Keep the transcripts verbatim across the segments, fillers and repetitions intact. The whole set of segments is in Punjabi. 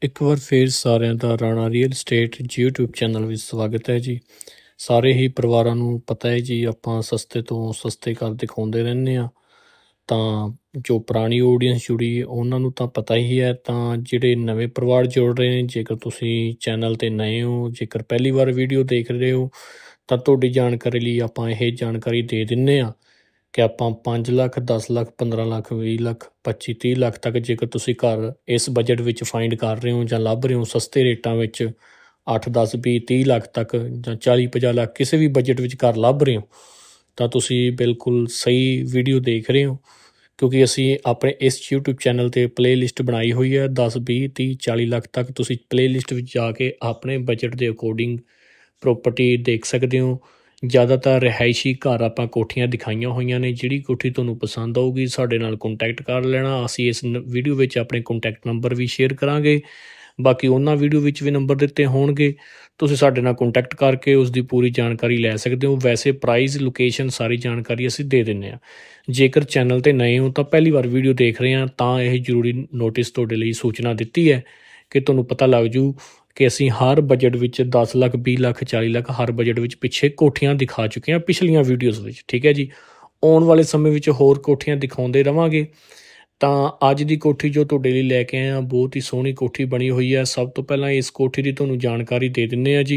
ਇੱਕ ਵਾਰ ਫੇਰ ਸਾਰਿਆਂ ਦਾ Rana real state YouTube channel ਵਿੱਚ ਸਵਾਗਤ ਹੈ ਜੀ। ਸਾਰੇ ਹੀ ਪਰਿਵਾਰਾਂ ਨੂੰ ਪਤਾ ਹੈ ਜੀ, ਆਪਾਂ ਸਸਤੇ ਤੋਂ ਸਸਤੇ ਘਰ ਦਿਖਾਉਂਦੇ ਰਹਿੰਦੇ ਹਾਂ। ਤਾਂ ਜੋ ਪੁਰਾਣੀ ਆਡੀਅנס ਜੁੜੀ ਉਹਨਾਂ ਨੂੰ ਤਾਂ ਪਤਾ ਹੀ ਹੈ, ਤਾਂ ਜਿਹੜੇ ਨਵੇਂ ਪਰਿਵਾਰ ਜੁੜ ਰਹੇ ਨੇ, ਜੇਕਰ ਤੁਸੀਂ ਚੈਨਲ 'ਤੇ ਨਏ ਹੋ, ਜੇਕਰ ਪਹਿਲੀ ਵਾਰ ਵੀਡੀਓ ਦੇਖ ਰਹੇ ਹੋ, ਤਾਂ ਤੁਹਾਡੀ ਜਾਣਕਾਰੀ ਲਈ ਆਪਾਂ ਇਹ ਜਾਣਕਾਰੀ ਦੇ ਦਿੰਦੇ ਹਾਂ ਕਿ ਆਪਾਂ ਪੰਜ ਲੱਖ ਦਸ ਲੱਖ ਪੰਦਰਾਂ ਲੱਖ ਵੀਹ ਲੱਖ ਪੱਚੀ ਤੀਹ ਲੱਖ ਤੱਕ ਜੇਕਰ ਤੁਸੀਂ ਘਰ ਇਸ ਬਜਟ ਵਿੱਚ ਫਾਈਂਡ ਕਰ ਰਹੇ ਹੋ ਜਾਂ ਲੱਭ ਰਹੇ ਹੋ ਸਸਤੇ ਰੇਟਾਂ ਵਿੱਚ, ਅੱਠ ਦਸ ਵੀਹ ਤੀਹ ਲੱਖ ਤੱਕ ਜਾਂ ਚਾਲੀ ਪੰਜਾਹ ਲੱਖ ਕਿਸੇ ਵੀ ਬਜਟ ਵਿੱਚ ਘਰ ਲੱਭ ਰਹੇ ਹੋ, ਤਾਂ ਤੁਸੀਂ ਬਿਲਕੁਲ ਸਹੀ ਵੀਡੀਓ ਦੇਖ ਰਹੇ ਹੋ। ਕਿਉਂਕਿ ਅਸੀਂ ਆਪਣੇ ਇਸ ਯੂਟਿਊਬ ਚੈਨਲ 'ਤੇ ਪਲੇ ਲਿਸਟ ਬਣਾਈ ਹੋਈ ਹੈ, ਦਸ ਵੀਹ ਤੀਹ ਚਾਲੀ ਲੱਖ ਤੱਕ ਤੁਸੀਂ ਪਲੇ ਲਿਸਟ ਵਿੱਚ ਜਾ ਕੇ ਆਪਣੇ ਬਜਟ ਦੇ ਅਕੋਰਡਿੰਗ ਪ੍ਰੋਪਰਟੀ ਦੇਖ ਸਕਦੇ ਹੋ। ਜ਼ਿਆਦਾਤਰ ਰਿਹਾਇਸ਼ੀ ਘਰ ਆਪਾਂ ਕੋਠੀਆਂ ਦਿਖਾਈਆਂ ਹੋਈਆਂ ਨੇ। ਜਿਹੜੀ ਕੋਠੀ ਤੁਹਾਨੂੰ ਪਸੰਦ ਆਊਗੀ ਸਾਡੇ ਨਾਲ ਕੰਟੈਕਟ ਕਰ ਲੈਣਾ। ਅਸੀਂ ਇਸ ਵੀਡੀਓ ਵਿੱਚ ਆਪਣੇ ਕੰਟੈਕਟ ਨੰਬਰ ਵੀ ਸ਼ੇਅਰ ਕਰਾਂਗੇ, ਬਾਕੀ ਉਹਨਾਂ ਵੀਡੀਓ ਵਿੱਚ ਵੀ ਨੰਬਰ ਦਿੱਤੇ ਹੋਣਗੇ, ਤੁਸੀਂ ਸਾਡੇ ਨਾਲ ਕੰਟੈਕਟ ਕਰਕੇ ਉਸ ਦੀ ਪੂਰੀ ਜਾਣਕਾਰੀ ਲੈ ਸਕਦੇ ਹੋ। ਵੈਸੇ ਪ੍ਰਾਈਸ ਲੋਕੇਸ਼ਨ ਸਾਰੀ ਜਾਣਕਾਰੀ ਅਸੀਂ ਦੇ ਦਿੰਦੇ ਹਾਂ। ਜੇਕਰ ਚੈਨਲ 'ਤੇ ਨਏ ਹੋ ਤਾਂ ਪਹਿਲੀ ਵਾਰ ਵੀਡੀਓ ਦੇਖ ਰਹੇ ਹਾਂ ਤਾਂ ਇਹ ਜ਼ਰੂਰੀ ਨੋਟਿਸ ਤੁਹਾਡੇ ਲਈ ਸੂਚਨਾ ਦਿੱਤੀ ਹੈ ਕਿ ਤੁਹਾਨੂੰ ਪਤਾ ਲੱਗ ਜੂ ਕਿ ਅਸੀਂ ਹਰ ਬਜਟ ਵਿੱਚ ਦਸ ਲੱਖ ਵੀਹ ਲੱਖ ਚਾਲੀ ਲੱਖ ਹਰ ਬਜਟ ਵਿੱਚ ਪਿੱਛੇ ਕੋਠੀਆਂ ਦਿਖਾ ਚੁੱਕੇ ਹਾਂ ਪਿਛਲੀਆਂ ਵੀਡੀਓਜ਼ ਵਿੱਚ। ਠੀਕ ਹੈ ਜੀ, ਆਉਣ ਵਾਲੇ ਸਮੇਂ ਵਿੱਚ ਹੋਰ ਕੋਠੀਆਂ ਦਿਖਾਉਂਦੇ ਰਵਾਂਗੇ। ਤਾਂ ਅੱਜ ਦੀ ਕੋਠੀ ਜੋ ਤੁਹਾਡੇ ਲਈ ਲੈ ਕੇ ਆਏ ਹਾਂ, ਬਹੁਤ ਹੀ ਸੋਹਣੀ ਕੋਠੀ ਬਣੀ ਹੋਈ ਹੈ। ਸਭ ਤੋਂ ਪਹਿਲਾਂ ਇਸ ਕੋਠੀ ਦੀ ਤੁਹਾਨੂੰ ਜਾਣਕਾਰੀ ਦੇ ਦਿੰਦੇ ਹਾਂ ਜੀ।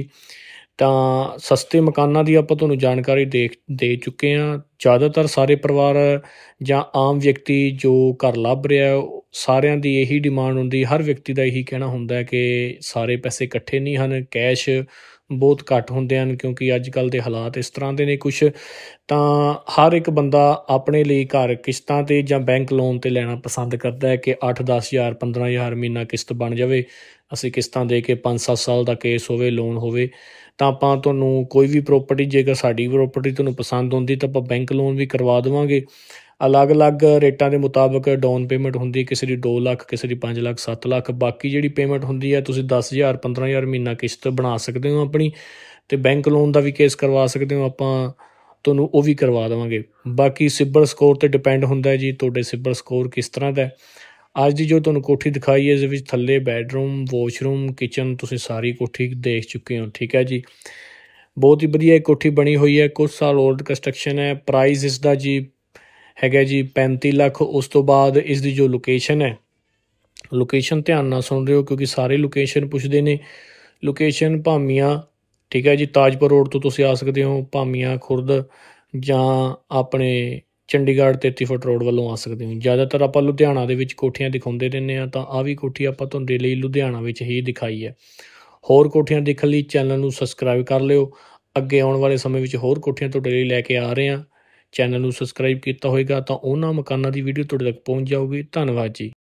ਤਾਂ ਸਸਤੇ ਮਕਾਨਾਂ ਦੀ ਆਪਾਂ ਤੁਹਾਨੂੰ ਜਾਣਕਾਰੀ ਦੇ ਦੇ ਚੁੱਕੇ ਹਾਂ। ਜ਼ਿਆਦਾਤਰ ਸਾਰੇ ਪਰਿਵਾਰ ਜਾਂ ਆਮ ਵਿਅਕਤੀ ਜੋ ਘਰ ਲੱਭ ਰਿਹਾ, ਸਾਰਿਆਂ ਦੀ ਇਹੀ ਡਿਮਾਂਡ ਹੁੰਦੀ, ਹਰ ਵਿਅਕਤੀ ਦਾ ਇਹੀ ਕਹਿਣਾ ਹੁੰਦਾ ਕਿ ਸਾਰੇ ਪੈਸੇ ਇਕੱਠੇ ਨਹੀਂ ਹਨ, ਕੈਸ਼ ਬਹੁਤ ਘੱਟ ਹੁੰਦੇ ਹਨ, ਕਿਉਂਕਿ ਅੱਜ ਕੱਲ੍ਹ ਦੇ ਹਾਲਾਤ ਇਸ ਤਰ੍ਹਾਂ ਦੇ ਨੇ ਕੁਛ। ਤਾਂ ਹਰ ਇੱਕ ਬੰਦਾ ਆਪਣੇ ਲਈ ਘਰ ਕਿਸ਼ਤਾਂ 'ਤੇ ਜਾਂ ਬੈਂਕ ਲੋਨ 'ਤੇ ਲੈਣਾ ਪਸੰਦ ਕਰਦਾ ਹੈ ਕਿ ਅੱਠ ਦਸ ਹਜ਼ਾਰ ਪੰਦਰਾਂ ਹਜ਼ਾਰ ਮਹੀਨਾ ਕਿਸ਼ਤ ਬਣ ਜਾਵੇ, ਅਸੀਂ ਕਿਸ਼ਤਾਂ ਦੇ ਕੇ ਪੰਜ ਸੱਤ ਸਾਲ ਦਾ ਕੇਸ ਹੋਵੇ, ਲੋਨ ਹੋਵੇ, ਤਾਂ ਆਪਾਂ ਤੁਹਾਨੂੰ ਕੋਈ ਵੀ ਪ੍ਰੋਪਰਟੀ, ਜੇਕਰ ਸਾਡੀ ਪ੍ਰੋਪਰਟੀ ਤੁਹਾਨੂੰ ਪਸੰਦ ਆਉਂਦੀ ਤਾਂ ਆਪਾਂ ਬੈਂਕ ਲੋਨ ਵੀ ਕਰਵਾ ਦੇਵਾਂਗੇ। ਅਲੱਗ ਅਲੱਗ ਰੇਟਾਂ ਦੇ ਮੁਤਾਬਕ ਡਾਊਨ ਪੇਮੈਂਟ ਹੁੰਦੀ ਹੈ, ਕਿਸੇ ਦੀ ਦੋ ਲੱਖ ਕਿਸੇ ਦੀ ਪੰਜ ਲੱਖ ਸੱਤ ਲੱਖ ਬਾਕੀ ਜਿਹੜੀ ਪੇਮੈਂਟ ਹੁੰਦੀ ਹੈ ਤੁਸੀਂ ਦਸ ਹਜ਼ਾਰ ਪੰਦਰਾਂ ਹਜ਼ਾਰ ਮਹੀਨਾ ਕਿਸ਼ਤ ਬਣਾ ਸਕਦੇ ਹੋ ਆਪਣੀ, ਅਤੇ ਬੈਂਕ ਲੋਨ ਦਾ ਵੀ ਕੇਸ ਕਰਵਾ ਸਕਦੇ ਹੋ ਆਪਾਂ, ਤੁਹਾਨੂੰ ਉਹ ਵੀ ਕਰਵਾ ਦੇਵਾਂਗੇ। ਬਾਕੀ ਸਿਬਲ ਸਕੋਰ 'ਤੇ ਡਿਪੈਂਡ ਹੁੰਦਾ ਜੀ, ਤੁਹਾਡੇ ਸਿਬਲ ਸਕੋਰ ਕਿਸ ਤਰ੍ਹਾਂ ਦਾ। ਅੱਜ ਦੀ ਜੋ ਤੁਹਾਨੂੰ ਕੋਠੀ ਦਿਖਾਈ ਹੈ ਇਸ ਵਿੱਚ ਥੱਲੇ ਬੈਡਰੂਮ ਵਾਸ਼ਰੂਮ ਕਿਚਨ ਤੁਸੀਂ ਸਾਰੀ ਕੋਠੀ ਦੇਖ ਚੁੱਕੇ ਹੋ। ਠੀਕ ਹੈ ਜੀ, ਬਹੁਤ ਹੀ ਵਧੀਆ ਕੋਠੀ ਬਣੀ ਹੋਈ ਹੈ, ਕੁਛ ਸਾਲ ਓਲਡ ਕੰਸਟਰਕਸ਼ਨ ਹੈ। ਪ੍ਰਾਈਸ ਇਸ ਦਾ ਜੀ ਹੈਗਾ ਜੀ ਪੈਂਤੀ ਲੱਖ। ਉਸ ਤੋਂ ਬਾਅਦ ਇਸ ਦੀ ਜੋ ਲੋਕੇਸ਼ਨ ਹੈ, ਲੋਕੇਸ਼ਨ ਧਿਆਨ ਨਾਲ ਸੁਣ ਰਹੇ ਹੋ ਕਿਉਂਕਿ ਸਾਰੇ ਲੋਕੇਸ਼ਨ ਪੁੱਛਦੇ ਨੇ। ਲੋਕੇਸ਼ਨ ਭਾਮੀਆਂ, ਠੀਕ ਹੈ ਜੀ, ਤਾਜਪੁਰ ਰੋਡ ਤੋਂ ਤੁਸੀਂ ਆ ਸਕਦੇ ਹੋ, ਭਾਮੀਆਂ ਖੁਰਦ ਜਾਂ ਆਪਣੇ ਚੰਡੀਗੜ੍ਹ ਤੇਤੀ ਫੁੱਟ ਰੋਡ ਵੱਲੋਂ ਆ ਸਕਦੇ ਹੋ। ਜ਼ਿਆਦਾਤਰ ਆਪਾਂ ਲੁਧਿਆਣਾ ਦੇ ਵਿੱਚ ਕੋਠੀਆਂ ਦਿਖਾਉਂਦੇ ਰਹਿੰਦੇ ਹਾਂ, ਤਾਂ ਆਹ ਵੀ ਕੋਠੀ ਆਪਾਂ ਤੁਹਾਡੇ ਲਈ ਲੁਧਿਆਣਾ ਵਿੱਚ ਹੀ ਦਿਖਾਈ ਹੈ। ਹੋਰ ਕੋਠੀਆਂ ਦੇਖਣ ਲਈ ਚੈਨਲ ਨੂੰ ਸਬਸਕ੍ਰਾਈਬ ਕਰ ਲਿਓ। ਅੱਗੇ ਆਉਣ ਵਾਲੇ ਸਮੇਂ ਵਿੱਚ ਹੋਰ ਕੋਠੀਆਂ ਤੁਹਾਡੇ ਲਈ ਲੈ ਕੇ ਆ ਰਹੇ ਹਾਂ। ਚੈਨਲ ਨੂੰ ਸਬਸਕ੍ਰਾਈਬ ਕੀਤਾ ਹੋਏਗਾ ਤਾਂ ਉਹਨਾਂ ਮਕਾਨਾਂ ਦੀ ਵੀਡੀਓ ਤੁਹਾਡੇ ਤੱਕ ਪਹੁੰਚ ਜਾਊਗੀ। ਧੰਨਵਾਦ ਜੀ।